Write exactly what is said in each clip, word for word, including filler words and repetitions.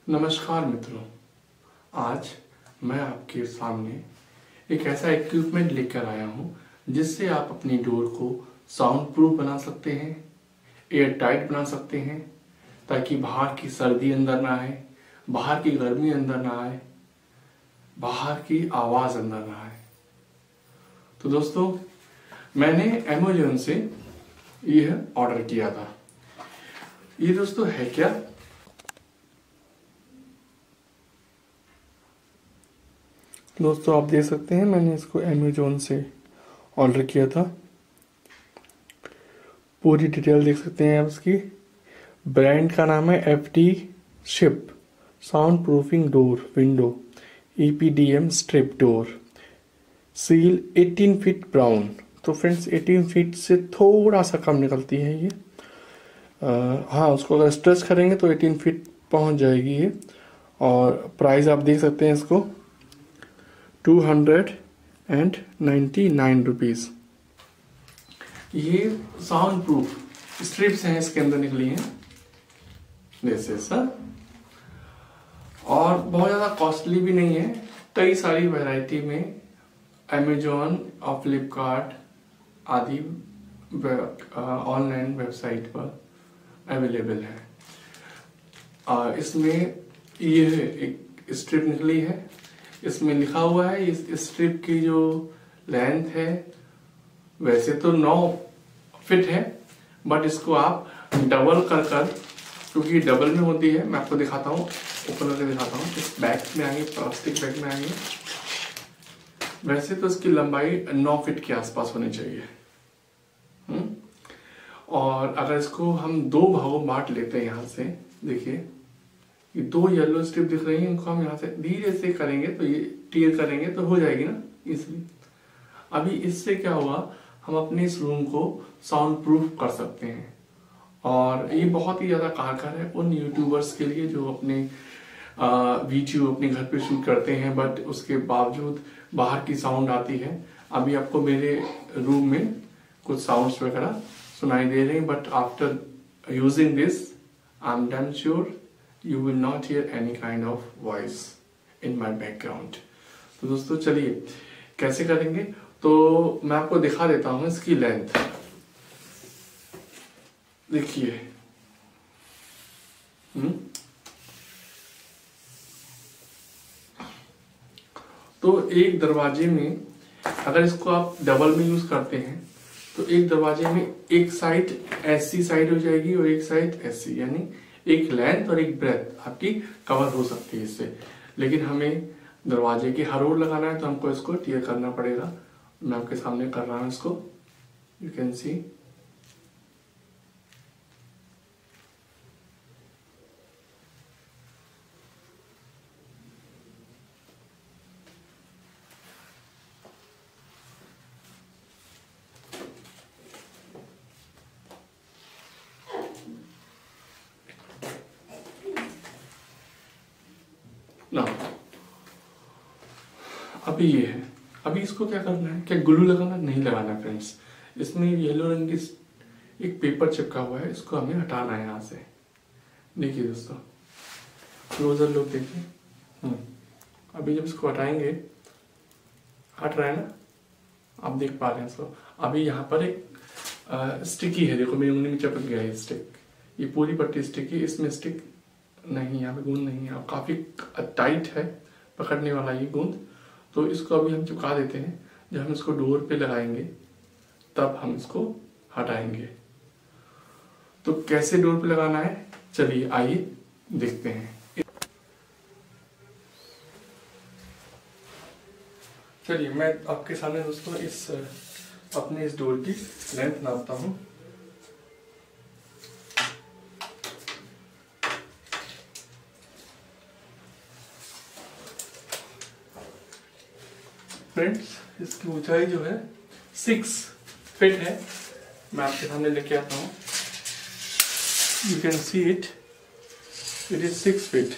नमस्कार मित्रों, आज मैं आपके सामने एक ऐसा इक्विपमेंट लेकर आया हूँ जिससे आप अपनी डोर को साउंड प्रूफ बना सकते हैं, एयर टाइट बना सकते हैं, ताकि बाहर की सर्दी अंदर ना आए, बाहर की गर्मी अंदर ना आए, बाहर की आवाज़ अंदर ना आए। तो दोस्तों, मैंने अमेज़न से यह ऑर्डर किया था। ये दोस्तों है क्या? दोस्तों आप देख सकते हैं, मैंने इसको अमेज़न से ऑर्डर किया था। पूरी डिटेल देख सकते हैं आप इसकी। ब्रांड का नाम है F T ship sound proofing door window E P D M strip door seal अठारह फीट ब्राउन। तो फ्रेंड्स, अठारह फीट से थोड़ा सा कम निकलती है ये। आ, हाँ, उसको अगर स्ट्रेच करेंगे तो अठारह फीट पहुंच जाएगी ये। और प्राइस आप देख सकते हैं इसको two hundred and ninety nine rupees. ये साउंड प्रूफ स्ट्रिप्स हैं, इसके अंदर निकली हैं जैसे सर, और बहुत ज़्यादा कॉस्टली भी नहीं है। कई सारी वैरायटी में अमेज़न और फ्लिपकार्ट आदि ऑनलाइन वेबसाइट पर अवेलेबल है। आ, इसमें ये एक स्ट्रिप निकली है। इसमें लिखा हुआ है इस स्ट्रिप की जो लेंथ है वैसे तो नौ फिट है, बट इसको आप डबल कर कर, क्योंकि डबल में होती है, मैं आपको दिखाता हूँ, ओपन करके दिखाता हूँ। इस बैग में आएंगे, प्लास्टिक बैग में आएंगे। वैसे तो इसकी लंबाई नौ फीट के आसपास होनी चाहिए। हुँ? और अगर इसको हम दो भागों बांट लेते हैं, यहाँ से देखिए ये दो येलो स्ट्रिप दिख रही है, इनको हम यहाँ से धीरे से करेंगे तो ये टीयर करेंगे तो हो जाएगी ना इसलिए। अभी इससे क्या हुआ, हम अपने इस रूम को साउंड प्रूफ कर सकते हैं। और ये बहुत ही ज़्यादा कारगर है उन यूट्यूबर्स के लिए जो अपने वीडियो अपने घर पे शूट करते हैं, बट उसके बावजूद बाहर की साउंड आती है। अभी आपको मेरे रूम में कुछ साउंड्स वगैरह सुनाई दे रहे हैं, but after using this I am damn sure you will not hear any kind of voice in my background। तो दोस्तों चलिए कैसे करेंगे, तो मैं आपको दिखा देता हूँ इसकी लेंथ। देखिए, हम्म तो एक दरवाजे में अगर इसको आप डबल में यूज करते हैं तो एक दरवाजे में एक साइड ऐसी साइड हो जाएगी और एक साइड ऐसी, यानी एक लेंथ और एक ब्रेथ आपकी कवर हो सकती है इससे। लेकिन हमें दरवाजे की हर ओर लगाना है तो हमको इसको टीयर करना पड़ेगा। मैं आपके सामने कर रहा हूं इसको, यू कैन सी। ना अभी ये है, अभी इसको क्या करना है, क्या ग्लू लगाना? नहीं लगाना फ्रेंड्स। इसमें येलो रंग की एक पेपर चिपका हुआ है, इसको हमें हटाना है यहाँ से। देखिए दोस्तों, क्लोजर लुक देखिए। हम्म अभी जब इसको हटाएंगे, हट रहा है ना, आप देख पा रहे हैं इसको। अभी यहाँ पर एक स्टिकी है, देखो मेरी उंगली में चिपक गया है स्टिक। ये पूरी पट्टी स्टिकी, इसमें स्टिक नहीं, यहाँ पे गूंद नहीं है, और काफी टाइट है पकड़ने वाला ये गूंद। तो इसको अभी हम चिपका देते हैं। जब हम इसको डोर पे लगाएंगे तब हम इसको हटाएंगे। तो कैसे डोर पे लगाना है, चलिए आइए देखते हैं। चलिए मैं आपके सामने दोस्तों इस अपने इस डोर की लेंथ नापता हूँ। फ्रेंड्स, इसकी ऊंचाई जो है सिक्स फीट है। मैं आपके सामने लेके आता हूँ, you can see it, it is six feet.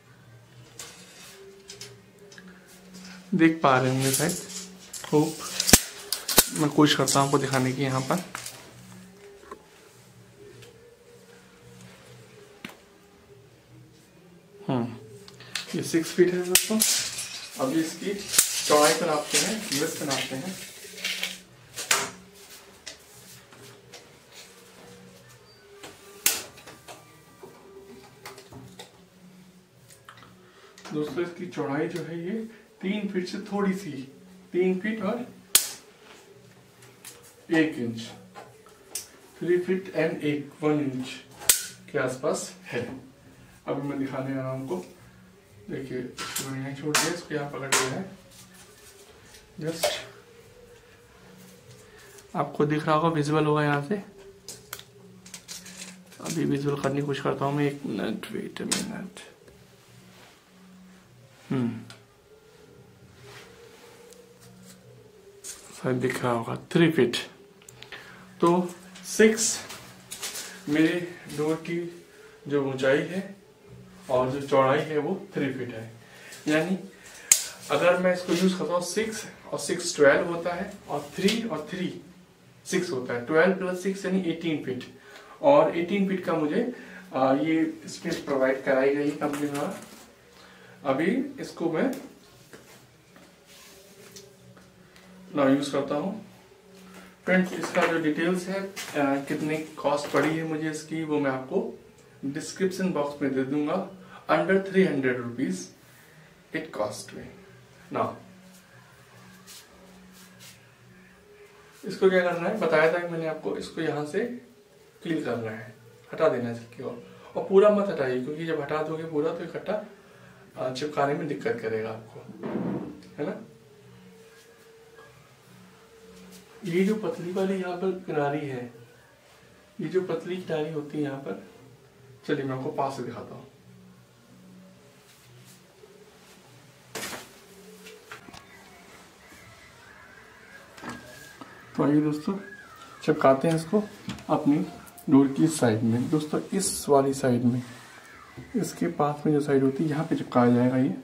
देख पा रहे होंगे शायद, होप। मैं कोशिश करता हूँ आपको दिखाने की यहाँ पर। हम्म ये सिक्स फीट है दोस्तों। अभी इसकी चौड़ाई पर नापते हैं, विड्थ पर नापते हैं। दोस्तों इसकी चौड़ाई जो है ये तीन फीट से थोड़ी सी, तीन फीट और एक इंच, थ्री फीट एंड एक वन इंच के आसपास है। अभी मैं दिखाने आ रहा हूँ आपको। देखिए इसको मैंने यहाँ छोड़ दिया, इसको यहाँ पकड़ लिया है। जस्ट आपको दिख रहा होगा, विजुअल होगा यहाँ से। अभी विजुअल करने की कोशिश करता हूँ मैं। एक minute, wait a minute. Hmm शायद दिख रहा होगा, थ्री फीट। तो सिक्स मेरे डोर की जो ऊंचाई है और जो चौड़ाई है वो थ्री फीट है। यानी अगर मैं इसको यूज करता हूँ, सिक्स और सिक्स ट्वेल्व होता है, और थ्री और थ्री सिक्स होता है। ट्वेल्व प्लस सिक्स यानी एटीन फीट, और एटीन फीट का मुझे आ, ये स्पेस प्रोवाइड कराई गई कंपनी द्वारा। अभी इसको मैं ना यूज करता हूँ। फ्रेंड्स इसका जो डिटेल्स है, आ, कितनी कॉस्ट पड़ी है मुझे इसकी, वो मैं आपको डिस्क्रिप्शन बॉक्स में दे दूंगा। Under three hundred rupees it cost में ना। इसको क्या करना है बताया था कि मैंने आपको, इसको यहाँ से क्लीन करना है, हटा देना है इसकी ओर। और पूरा मत हटाइए, क्योंकि जब हटा दोगे पूरा तो इकट्ठा चिपकाने में दिक्कत करेगा आपको, है ना। ये जो पतली वाली यहाँ पर किनारी है, ये जो पतली किनारी होती है यहाँ पर, चलिए मैं आपको पास से दिखाता हूँ। तो आइए दोस्तों चिपकाते हैं इसको अपनी डोर की साइड में। दोस्तों इस वाली साइड में, इसके पास में जो साइड होती है, यहाँ पे चिपकाया जाएगा ये।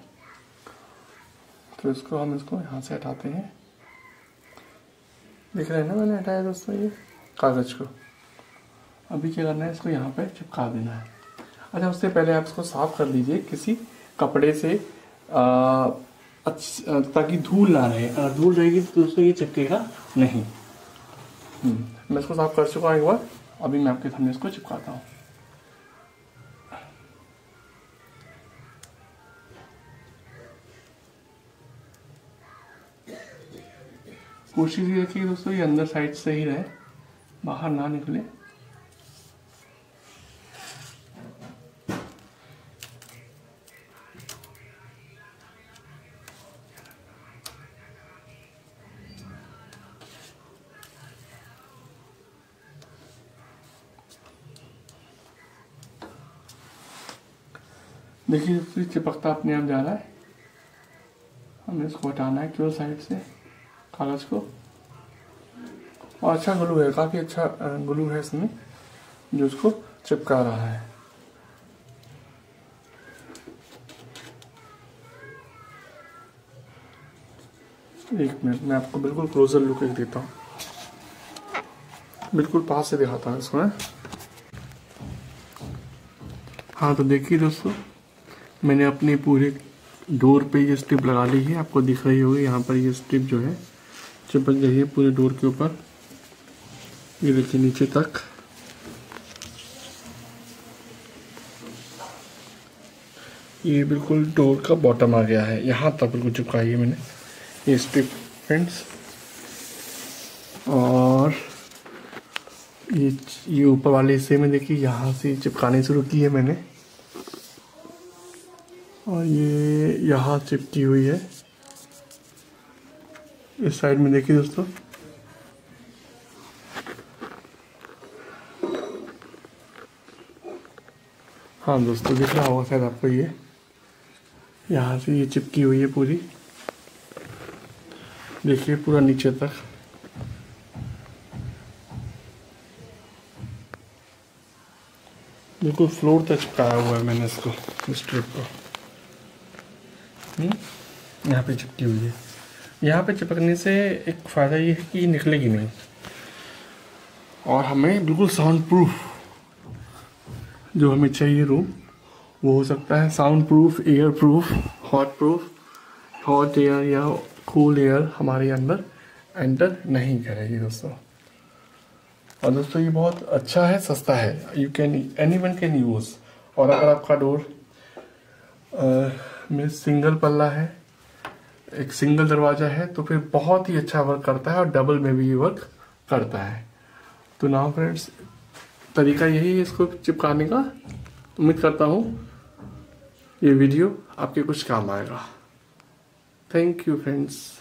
तो इसको हम इसको यहाँ से हटाते हैं। देख रहे हैं ना, मैंने हटाया दोस्तों ये कागज को। अभी क्या करना है, इसको यहाँ पे चिपका देना है। अच्छा, उससे पहले आप इसको साफ कर लीजिए किसी कपड़े से, ताकि धूल ना रहे। अगर धूल रहेगी तो दोस्तों ये चिपकेगा नहीं। मैं इसको साफ कर चुका हूँ एक बार। अभी मैं आपके सामने इसको चिपकाता हूँ। कोशिश ये रखिए दोस्तों, ये अंदर साइड से ही रहे, बाहर ना निकले। देखिए दोस्तों चिपकता अपने आप जा रहा है। हमें इसको हटाना है केवल साइड से कागज को। और अच्छा ग्लू है, काफी अच्छा ग्लू है इसमें, जो उसको चिपका रहा है। एक मिनट, मैं आपको बिल्कुल क्लोजर लुक एक देता हूँ, बिल्कुल पास से दिखाता हूँ इसको। हाँ तो देखिए दोस्तों, मैंने अपने पूरे डोर पे ये स्ट्रिप लगा ली है। आपको दिख रही होगी यहाँ पर ये स्ट्रिप जो है चिपक गई है पूरे डोर के ऊपर। ये देखिए नीचे तक। ये बिल्कुल डोर का बॉटम आ गया है, यहाँ तक बिल्कुल चिपकाई है मैंने ये स्ट्रिप फ्रेंड्स। और ये ये ऊपर वाले हिस्से में देखिए यहाँ से चिपकाने शुरू की है मैंने, और ये यहाँ चिपकी हुई है इस साइड में। देखिए दोस्तों हाँ दोस्तों दिख रहा होगा शायद आपको, ये यहाँ से ये चिपकी हुई है पूरी। देखिए पूरा नीचे तक। बिल्कुल फ्लोर तक चिपकाया हुआ है मैंने इसको, स्ट्रिप को। यहाँ पे चिपकी हुई है। यहाँ पे चिपकने से एक फ़ायदा ये है कि निकलेगी नहीं, और हमें बिल्कुल साउंड प्रूफ जो हमें चाहिए रूम वो हो सकता है sound proof, air proof, hot proof, hot air या कूल एयर हमारे अंदर एंटर नहीं करेगी दोस्तों। और दोस्तों ये बहुत अच्छा है, सस्ता है, you can anyone can use. और अगर आपका डोर में सिंगल पल्ला है, एक सिंगल दरवाज़ा है, तो फिर बहुत ही अच्छा वर्क करता है और डबल में भी ये वर्क करता है। तो नाउ फ्रेंड्स तरीका यही है इसको चिपकाने का। उम्मीद करता हूँ ये वीडियो आपके कुछ काम आएगा। Thank you friends.